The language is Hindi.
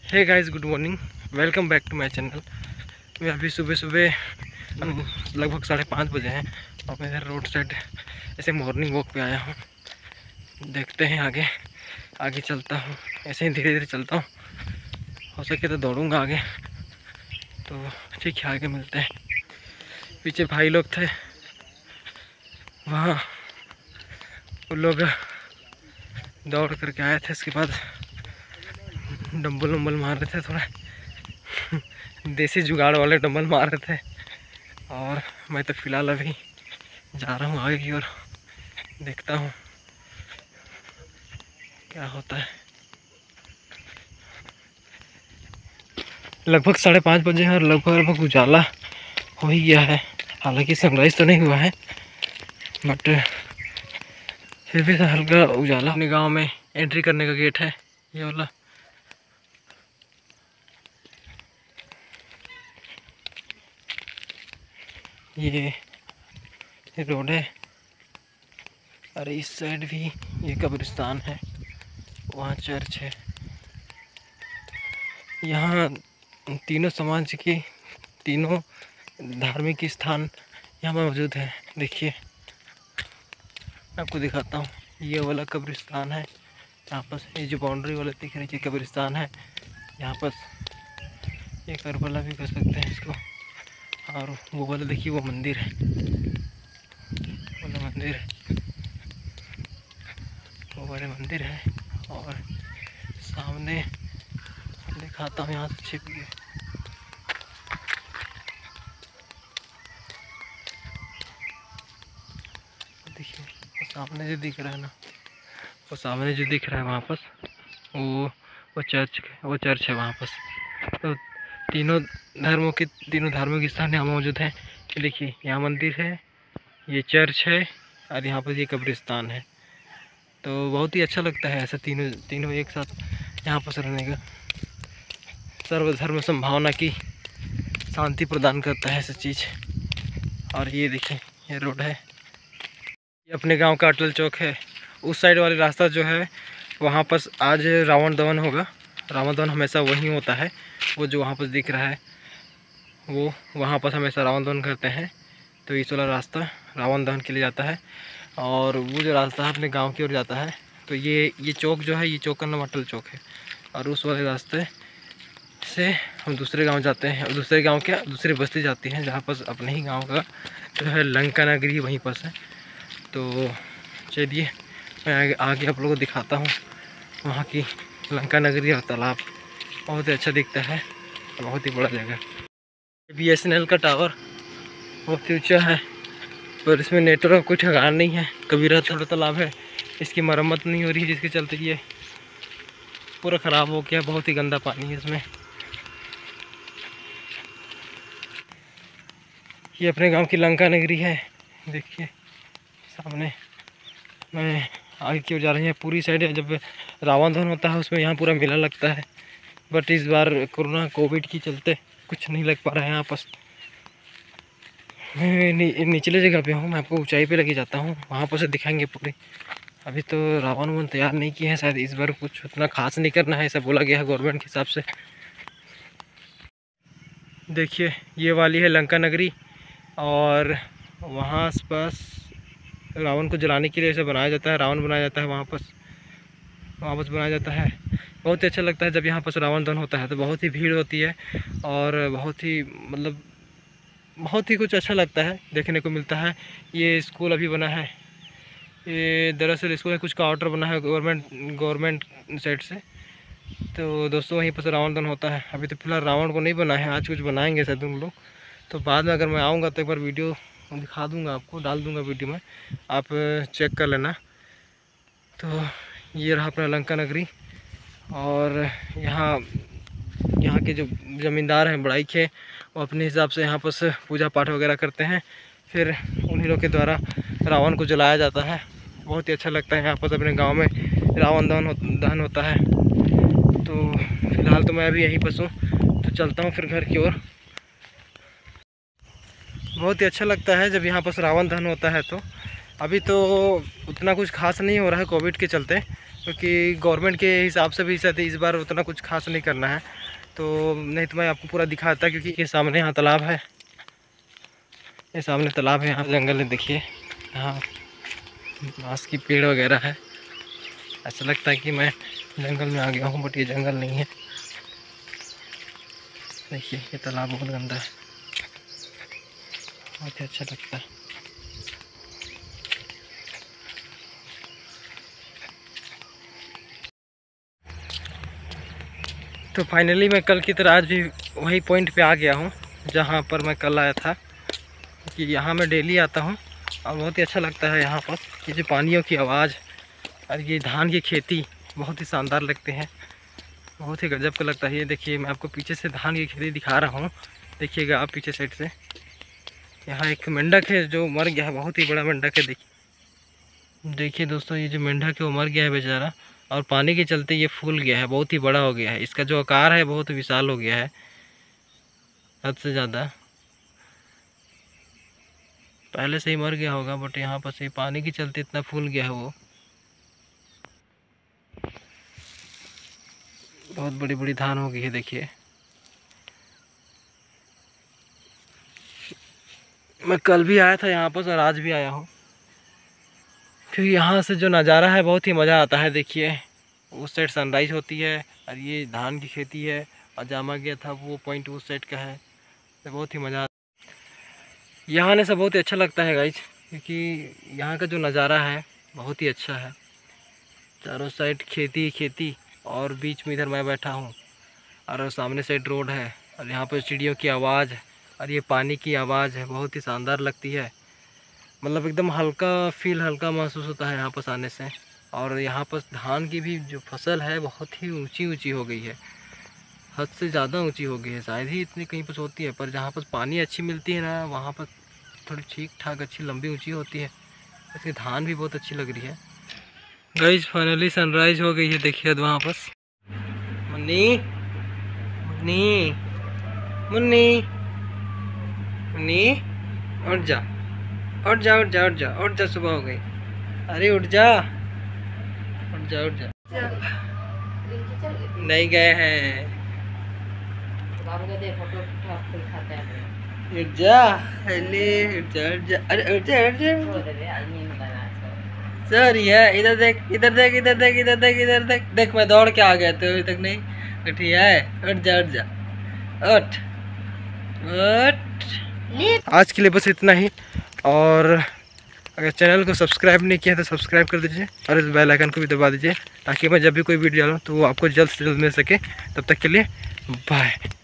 Hey guys, good morning, welcome back to my channel. मैं अभी सुबह सुबह लगभग 5:30 बजे हैं और मैं इधर रोड साइड ऐसे मॉर्निंग वॉक पे आया हूँ। देखते हैं आगे आगे चलता हूँ, ऐसे ही धीरे धीरे चलता हूँ। हो सके तो दौड़ूंगा आगे। तो ठीक है, आगे मिलते हैं। पीछे भाई लोग थे, वहाँ वो लोग दौड़ करके आए थे। इसके बाद डंबल वम्बल मार रहे थे, थोड़ा देसी जुगाड़ वाले डंबल मार रहे थे। और मैं तो फिलहाल अभी जा रहा हूँ आगे की ओर, देखता हूँ क्या होता है। लगभग 5:30 बजे हैं और लगभग उजाला हो ही गया है। हालांकि सनराइज तो नहीं हुआ है, बट फिर भी हल्का उजाला। अपने गांव में एंट्री करने का गेट है ये वाला। ये रोड है और इस साइड भी ये कब्रिस्तान है, वहाँ चर्च है। यहाँ तीनों समाज के तीनों धार्मिक स्थान यहाँ मौजूद है। देखिए, आपको दिखाता हूँ। ये वाला कब्रिस्तान है, यहाँ पर ये जो बाउंड्री वाला दिख रही है कब्रिस्तान है। यहाँ पर ये करबला भी कर सकते हैं इसको। और वो वाला देखिए, वो मंदिर है, वाला मंदिर है, वो वाले मंदिर है। और सामने दिखाता हूँ, यहाँ से छिप गए। देखिए वो सामने जो दिख रहा है ना, वो सामने जो दिख रहा है वहाँ पर वो चर्च है वहाँ पर। तो तीनों धार्मिक स्थान यहाँ मौजूद हैं। देखिए, यहाँ मंदिर है, ये चर्च है और यहाँ पर ये कब्रिस्तान है। तो बहुत ही अच्छा लगता है ऐसा तीनों एक साथ यहाँ पर रहने का। सर्वधर्म संभावना की शांति प्रदान करता है ऐसा चीज़। और ये देखिए, ये रोड है, ये अपने गांव का अटल चौक है। उस साइड वाले रास्ता जो है वहाँ पर आज रावण दहन होगा। रावण दहन हमेशा वहीं होता है। वो जो वहाँ पर दिख रहा है वो वहाँ पर हमेशा रावण दहन करते हैं। तो इस वाला रास्ता रावण दहन के लिए जाता है। और वो जो रास्ता है अपने गांव की ओर जाता है। तो ये चौक जो है, ये चौक का नाम अटल चौक है। और उस वाले रास्ते से हम दूसरे गांव जाते हैं। और दूसरे गांव क्या, दूसरी बस्ती जाती है जहाँ पर अपने ही गांव का जो है लंका नगरी वहीं पर है। तो चलिए मैं आगे आप लोगों को दिखाता हूँ वहाँ की लंका नगरी और तालाब। बहुत ही अच्छा दिखता है, बहुत ही बड़ा जगह। BSNL का टावर बहुत ही ऊँचा है, पर इसमें नेटवर्क कोई ठिकाना नहीं है। कबीरा छोटा तालाब है, इसकी मरम्मत नहीं हो रही है, जिसके चलते ये पूरा ख़राब हो गया। बहुत ही गंदा पानी है इसमें। ये अपने गांव की लंका नगरी है। देखिए सामने, मैं आगे की ओर जा रही है। पूरी साइड जब रावण दहन होता है उसमें यहाँ पूरा मेला लगता है। बट इस बार कोविड के चलते कुछ नहीं लग पा रहा है यहाँ पर। मैं निचले जगह पे हूँ, मैं आपको ऊंचाई पे लेके जाता हूँ, वहाँ पर से दिखाएंगे पूरी। अभी तो रावण वन तैयार नहीं किए हैं, शायद इस बार कुछ उतना खास नहीं करना है, ऐसा बोला गया है गवर्नमेंट के हिसाब से। देखिए, ये वाली है लंका नगरी। और वहाँ आसपास रावण को जलाने के लिए ऐसा बनाया जाता है, रावण बनाया जाता है वहाँ पर बनाया जाता है। बहुत ही अच्छा लगता है जब यहाँ पर रावण दहन होता है। तो बहुत ही भीड़ होती है और बहुत ही कुछ अच्छा लगता है, देखने को मिलता है। ये स्कूल अभी बना है, ये दरअसल स्कूल में कुछ का ऑर्डर बना है गवर्नमेंट साइड से। तो दोस्तों, वहीं पर रावण दहन होता है। अभी तो फिलहाल रावण को नहीं बना है, आज कुछ बनाएंगे शायद उन लोग। तो बाद में अगर मैं आऊँगा तो एक बार वीडियो दिखा दूँगा आपको, डाल दूँगा वीडियो में, आप चेक कर लेना। तो ये रहा अपना लंका नगरी। और यहाँ के जो ज़मींदार हैं, बड़ाई के, वो अपने हिसाब से यहाँ पर पूजा पाठ वगैरह करते हैं। फिर उन्हीं लोग के द्वारा रावण को जलाया जाता है। बहुत ही अच्छा लगता है यहाँ पर अपने गांव में रावण दहन होता है। तो फिलहाल तो मैं अभी यहीं पर हूँ, तो चलता हूँ फिर घर की ओर। बहुत ही अच्छा लगता है जब यहाँ पर रावण दहन होता है। तो अभी तो उतना कुछ खास नहीं हो रहा है कोविड के चलते, क्योंकि गवर्नमेंट के हिसाब से भी शायद इस बार उतना कुछ खास नहीं करना है, तो नहीं तो मैं आपको पूरा दिखाता, क्योंकि ये सामने यहाँ तालाब है, ये सामने तालाब है, यहाँ जंगल है, देखिए यहाँ बांस की पेड़ वगैरह है। ऐसा लगता है कि मैं जंगल में आ गया हूँ, बट ये जंगल नहीं है। देखिए ये तालाब बहुत गंदा है, बहुत ही अच्छा लगता है। तो फाइनली मैं कल की तरह आज भी वही पॉइंट पे आ गया हूँ जहाँ पर मैं कल आया था, कि यहाँ मैं डेली आता हूँ और बहुत ही अच्छा लगता है यहाँ पर। ये जो पानियों की आवाज़ और ये धान की खेती बहुत ही शानदार लगते हैं, बहुत ही गजब का लगता है। ये देखिए मैं आपको पीछे से धान की खेती दिखा रहा हूँ, देखिएगा आप पीछे साइड से। यहाँ एक मेंढक है जो मर गया है, बहुत ही बड़ा मेंढक है। देखिए दोस्तों, ये जो मेंढक है वो मर गया है बेचारा, और पानी के चलते ये फूल गया है, बहुत ही बड़ा हो गया है। इसका जो आकार है बहुत विशाल हो गया है, हद से ज़्यादा। पहले से ही मर गया होगा, बट यहाँ पर से पानी के चलते इतना फूल गया है वो। बहुत बड़ी बड़ी धान हो गई है, देखिए। मैं कल भी आया था यहाँ पर और आज भी आया हूँ, क्योंकि यहाँ से जो नज़ारा है बहुत ही मज़ा आता है। देखिए उस साइड सनराइज होती है और ये धान की खेती है, और जामा गया था वो पॉइंट उस साइड का है, तो बहुत ही मज़ा आता है। यहाँ आने से बहुत ही अच्छा लगता है गाइज, क्योंकि यहाँ का जो नज़ारा है बहुत ही अच्छा है। चारों साइड खेती खेती, और बीच में इधर मैं बैठा हूँ, और सामने साइड रोड है, और यहाँ पर चिड़ियों की आवाज़ और ये पानी की आवाज़ है, बहुत ही शानदार लगती है। मतलब एकदम हल्का फील, हल्का महसूस होता है यहाँ पर आने से। और यहाँ पर धान की भी जो फसल है बहुत ही ऊंची ऊंची हो गई है, हद से ज़्यादा ऊंची हो गई है। शायद ही इतनी कहीं पर होती है, पर जहाँ पर पानी अच्छी मिलती है ना, वहाँ पर थोड़ी ठीक ठाक अच्छी लंबी ऊंची होती है। इसकी धान भी बहुत अच्छी लग रही है। गाइस फाइनली सनराइज हो गई है, देखिए वहाँ पर। मुन्नी मुन्नी मुन्नी मुन्नी, उठ जा उठ जा उठ जा उठ जा उठ जा, सुबह हो गई। अरे उठ जा उठ जा उठ जा। नहीं गए हैं, उठ जा उठ जा उठ जा। अरे उठ जा उठ जा। सॉरी है, इधर देख इधर देख इधर देख इधर देख इधर देख देख, मैं दौड़ के आ गया तो अभी तक नहीं उठी है। उठ जा उठ जा उठ उठ। आज के लिए बस इतना ही, और अगर चैनल को सब्सक्राइब नहीं किया तो सब्सक्राइब कर दीजिए, और इस बेल आइकन को भी दबा दीजिए, ताकि मैं जब भी कोई वीडियो डालूँ तो वो आपको जल्द से जल्द मिल सके। तब तक के लिए बाय।